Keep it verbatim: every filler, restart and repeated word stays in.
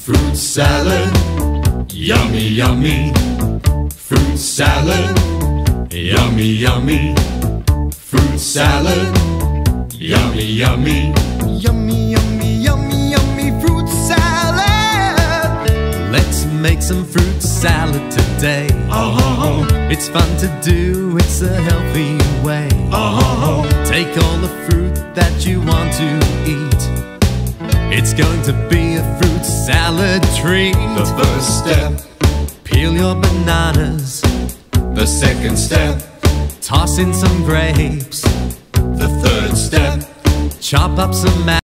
Fruit salad, yummy, yummy. Fruit salad, yummy, yummy. Fruit salad, yummy, yummy. Yummy, yummy, yummy, yummy fruit salad. Let's make some fruit salad today. Oh, It's fun to do, it's a healthy way. oh, Take all the fruit that you want to eat. It's going to be a fruit salad treat. the first step, Peel your bananas, the second step, toss in some grapes, the third step. chop up some